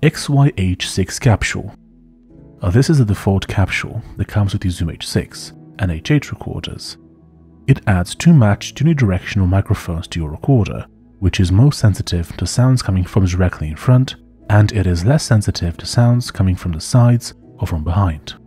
XYH-6 Capsule. This is the default capsule that comes with the Zoom H6 and H8 recorders. It adds 2 matched unidirectional microphones to your recorder, which is most sensitive to sounds coming from directly in front, and it is less sensitive to sounds coming from the sides or from behind.